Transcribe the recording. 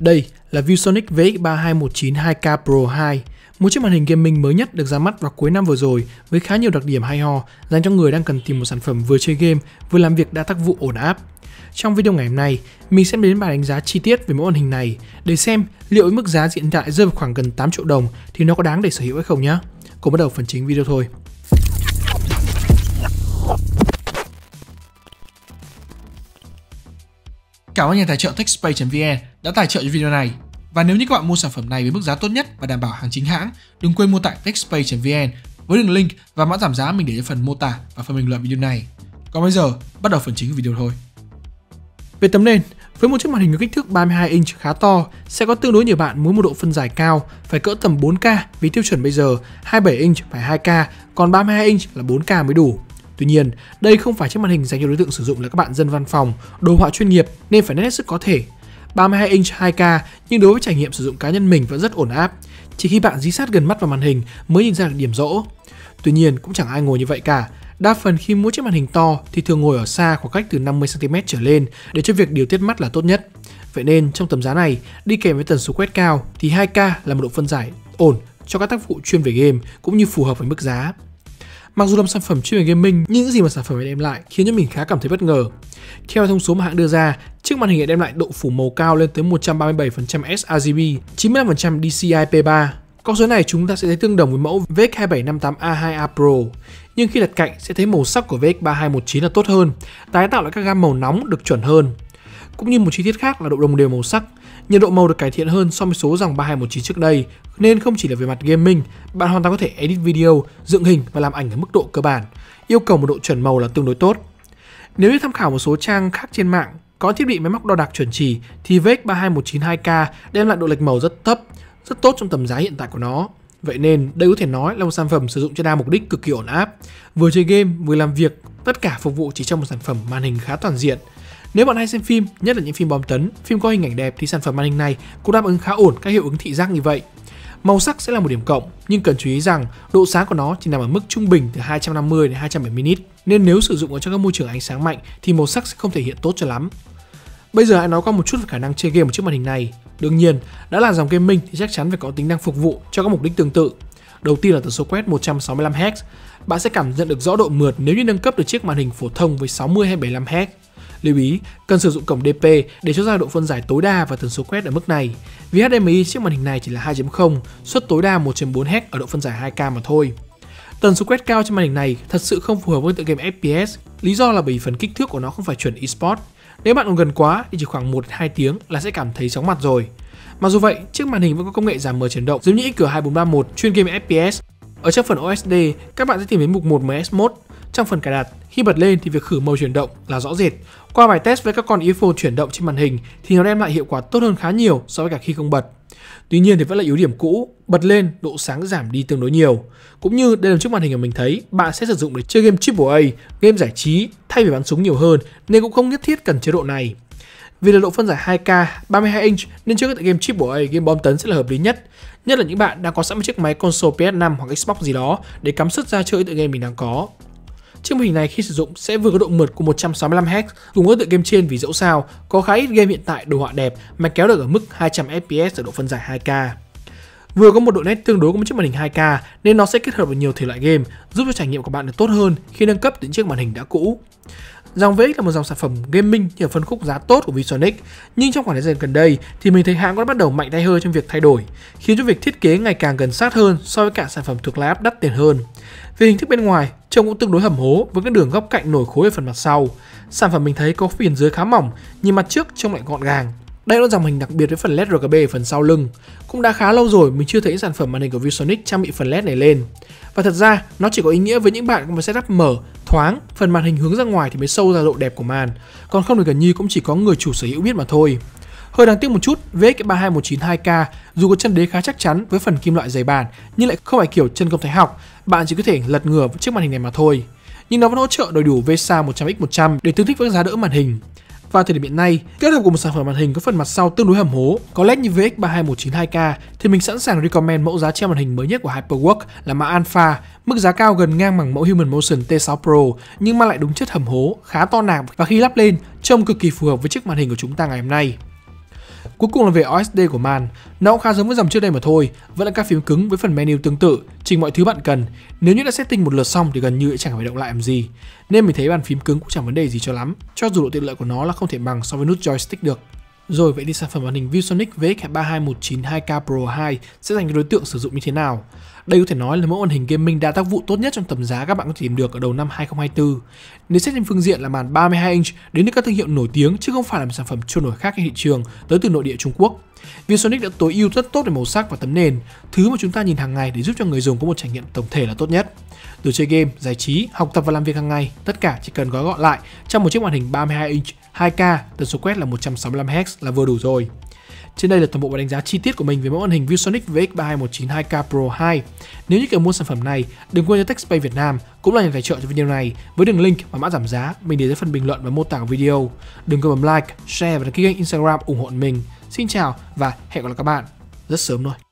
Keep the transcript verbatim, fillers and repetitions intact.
Đây là ViewSonic vê ích ba hai một chín hai K Pro hai, một chiếc màn hình gaming mới nhất được ra mắt vào cuối năm vừa rồi với khá nhiều đặc điểm hay ho dành cho người đang cần tìm một sản phẩm vừa chơi game vừa làm việc đa tác vụ ổn áp. Trong video ngày hôm nay, mình sẽ đến bài đánh giá chi tiết về mẫu màn hình này để xem liệu với mức giá hiện tại rơi vào khoảng gần tám triệu đồng thì nó có đáng để sở hữu hay không nhé. Cùng bắt đầu phần chính video thôi. Cảm ơn nhà tài trợ techspace chấm vn đã tài trợ cho video này. Và nếu như các bạn mua sản phẩm này với mức giá tốt nhất và đảm bảo hàng chính hãng, đừng quên mua tại techspace chấm vn với đường link và mã giảm giá mình để ở phần mô tả và phần bình luận video này. Còn bây giờ, bắt đầu phần chính của video thôi. Về tấm nền, với một chiếc màn hình có kích thước ba mươi hai inch khá to, sẽ có tương đối nhiều bạn muốn một độ phân giải cao, phải cỡ tầm bốn K vì tiêu chuẩn bây giờ hai mươi bảy inch phải hai K, còn ba mươi hai inch là bốn K mới đủ. Tuy nhiên, đây không phải chiếc màn hình dành cho đối tượng sử dụng là các bạn dân văn phòng, đồ họa chuyên nghiệp nên phải nét hết sức có thể. ba mươi hai inch hai K nhưng đối với trải nghiệm sử dụng cá nhân mình vẫn rất ổn áp. Chỉ khi bạn dí sát gần mắt vào màn hình mới nhìn ra được điểm rỗ. Tuy nhiên cũng chẳng ai ngồi như vậy cả. Đa phần khi mua chiếc màn hình to thì thường ngồi ở xa khoảng cách từ năm mươi xăng ti mét trở lên để cho việc điều tiết mắt là tốt nhất. Vậy nên trong tầm giá này, đi kèm với tần số quét cao thì hai K là một độ phân giải ổn cho các tác vụ chuyên về game cũng như phù hợp với mức giá. Mặc dù là một sản phẩm chuyên về gaming, nhưng những gì mà sản phẩm này đem lại khiến cho mình khá cảm thấy bất ngờ. Theo thông số mà hãng đưa ra, chiếc màn hình này đem lại độ phủ màu cao lên tới một trăm ba mươi bảy phần trăm sRGB, chín mươi lăm phần trăm D C I P ba. Con số này chúng ta sẽ thấy tương đồng với mẫu vê ích hai bảy năm tám A hai A Pro. Nhưng khi đặt cạnh sẽ thấy màu sắc của vê ích ba hai một chín là tốt hơn, tái tạo lại các gam màu nóng được chuẩn hơn. Cũng như một chi tiết khác là độ đồng đều màu sắc, nhiệt độ màu được cải thiện hơn so với số dòng ba hai một chín trước đây, nên không chỉ là về mặt gaming, bạn hoàn toàn có thể edit video, dựng hình và làm ảnh ở mức độ cơ bản, yêu cầu một độ chuẩn màu là tương đối tốt. Nếu như tham khảo một số trang khác trên mạng có thiết bị máy móc đo đạc chuẩn chỉ thì vê ích ba hai một chín hai K đem lại độ lệch màu rất thấp, rất tốt trong tầm giá hiện tại của nó. Vậy nên đây có thể nói là một sản phẩm sử dụng cho đa mục đích cực kỳ ổn áp, vừa chơi game vừa làm việc, tất cả phục vụ chỉ trong một sản phẩm màn hình khá toàn diện. Nếu bạn hay xem phim, nhất là những phim bom tấn, phim có hình ảnh đẹp thì sản phẩm màn hình này cũng đáp ứng khá ổn các hiệu ứng thị giác như vậy. Màu sắc sẽ là một điểm cộng, nhưng cần chú ý rằng độ sáng của nó chỉ nằm ở mức trung bình từ hai trăm năm mươi đến hai trăm bảy mươi nit, nên nếu sử dụng ở trong các môi trường ánh sáng mạnh thì màu sắc sẽ không thể hiện tốt cho lắm. Bây giờ hãy nói qua một chút về khả năng chơi game của chiếc màn hình này. Đương nhiên, đã là dòng gaming thì chắc chắn phải có tính năng phục vụ cho các mục đích tương tự. Đầu tiên là tần số quét một trăm sáu mươi lăm héc. Bạn sẽ cảm nhận được rõ độ mượt nếu như nâng cấp được chiếc màn hình phổ thông với sáu mươi hay bảy mươi lăm héc. Lưu ý, cần sử dụng cổng D P để cho ra độ phân giải tối đa và tần số quét ở mức này. Vì H D M I chiếc màn hình này chỉ là hai chấm không, suất tối đa một chấm bốn héc ở độ phân giải hai K mà thôi. Tần số quét cao trên màn hình này thật sự không phù hợp với tựa game F P S. Lý do là bởi phần kích thước của nó không phải chuẩn eSport. Nếu bạn còn gần quá thì chỉ khoảng một đến hai tiếng là sẽ cảm thấy chóng mặt rồi. Mặc dù vậy, chiếc màn hình vẫn có công nghệ giảm mờ chuyển động giống như X G hai bốn ba mốt chuyên game F P S. Ở trong phần O S D, các bạn sẽ tìm thấy mục một M S Mode. Trong phần cài đặt, khi bật lên thì việc khử màu chuyển động là rõ rệt. Qua bài test với các con earphone chuyển động trên màn hình thì nó đem lại hiệu quả tốt hơn khá nhiều so với cả khi không bật. Tuy nhiên thì vẫn là yếu điểm cũ, bật lên độ sáng giảm đi tương đối nhiều. Cũng như đây là chiếc màn hình mà mình thấy bạn sẽ sử dụng để chơi game triple A, game giải trí thay vì bắn súng nhiều hơn nên cũng không nhất thiết cần chế độ này. Vì là độ phân giải hai K, ba mươi hai inch nên chơi các game triple A, game bom tấn sẽ là hợp lý nhất. Nhất là những bạn đang có sẵn một chiếc máy console P S năm hoặc Xbox gì đó để cắm sứt ra chơi tựa game mình đang có. Chiếc màn hình này khi sử dụng sẽ vừa có độ mượt của một trăm sáu mươi lăm héc cùng với tựa game trên vì dẫu sao có khá ít game hiện tại đồ họa đẹp mà kéo được ở mức hai trăm F P S ở độ phân giải hai K. Vừa có một độ nét tương đối của một chiếc màn hình hai K nên nó sẽ kết hợp với nhiều thể loại game giúp cho trải nghiệm của bạn được tốt hơn khi nâng cấp đến chiếc màn hình đã cũ. Dòng vê ích là một dòng sản phẩm gaming như phân khúc giá tốt của ViewSonic, nhưng trong khoảng thời gian gần đây thì mình thấy hãng đã bắt đầu mạnh tay hơn trong việc thay đổi, khiến cho việc thiết kế ngày càng gần sát hơn so với cả sản phẩm thuộc line-up đắt tiền hơn. Về hình thức bên ngoài, trông cũng tương đối hầm hố với các đường góc cạnh nổi khối ở phần mặt sau. Sản phẩm mình thấy có viền dưới khá mỏng, nhưng mặt trước trông lại gọn gàng. Đây là dòng hình đặc biệt với phần led R G B ở phần sau lưng. Cũng đã khá lâu rồi mình chưa thấy sản phẩm màn hình của ViewSonic trang bị phần led này lên. Và thật ra nó chỉ có ý nghĩa với những bạn có một setup mở, thoáng, phần màn hình hướng ra ngoài thì mới sâu ra độ đẹp của màn. Còn không thì gần như cũng chỉ có người chủ sở hữu biết mà thôi. Hơi đáng tiếc một chút, vê ích ba hai một chín hai K dù có chân đế khá chắc chắn với phần kim loại dày bản nhưng lại không phải kiểu chân công thái học, bạn chỉ có thể lật ngửa chiếc màn hình này mà thôi. Nhưng nó vẫn hỗ trợ đầy đủ vê ét a một trăm x một trăm để tương thích với giá đỡ màn hình. Và thời điểm hiện nay, kết hợp cùng một sản phẩm màn hình có phần mặt sau tương đối hầm hố, có led như vê ích ba hai một chín hai K thì mình sẵn sàng recommend mẫu giá treo màn hình mới nhất của HyperWorks là mã Alpha, mức giá cao gần ngang bằng mẫu Human Motion T sáu Pro nhưng mang lại đúng chất hầm hố, khá to nạc và khi lắp lên trông cực kỳ phù hợp với chiếc màn hình của chúng ta ngày hôm nay. Cuối cùng là về o ét đê của màn, nó cũng khá giống với dòng trước đây mà thôi, vẫn là các phím cứng với phần menu tương tự, trình mọi thứ bạn cần. Nếu như đã setting một lượt xong thì gần như chẳng phải động lại làm gì, nên mình thấy bàn phím cứng cũng chẳng vấn đề gì cho lắm, cho dù độ tiện lợi của nó là không thể bằng so với nút joystick được. Rồi vậy thì sản phẩm màn hình ViewSonic vê ích ba hai một chín hai K Pro hai sẽ dành cho đối tượng sử dụng như thế nào? Đây có thể nói là mẫu màn hình gaming đa tác vụ tốt nhất trong tầm giá các bạn có thể tìm được ở đầu năm hai không hai tư. Nếu xét trên phương diện là màn ba mươi hai inch đến từ các thương hiệu nổi tiếng chứ không phải là một sản phẩm trôi nổi khác trên thị trường tới từ nội địa Trung Quốc. ViewSonic đã tối ưu rất tốt về màu sắc và tấm nền, thứ mà chúng ta nhìn hàng ngày để giúp cho người dùng có một trải nghiệm tổng thể là tốt nhất. Từ chơi game, giải trí, học tập và làm việc hàng ngày, tất cả chỉ cần gói gọn lại trong một chiếc màn hình ba mươi hai inch hai K, tần số quét là một trăm sáu mươi lăm héc là vừa đủ rồi. Trên đây là toàn bộ bài đánh giá chi tiết của mình về mẫu màn hình ViewSonic vê ích ba hai một chín hai K Pro hai. Nếu như cần mua sản phẩm này, đừng quên cho TechSpace Việt Nam cũng là nhà tài trợ cho video này với đường link và mã giảm giá mình để dưới phần bình luận và mô tả của video. Đừng quên bấm like, share và đăng ký kênh Instagram ủng hộ mình. Xin chào và hẹn gặp lại các bạn rất sớm thôi.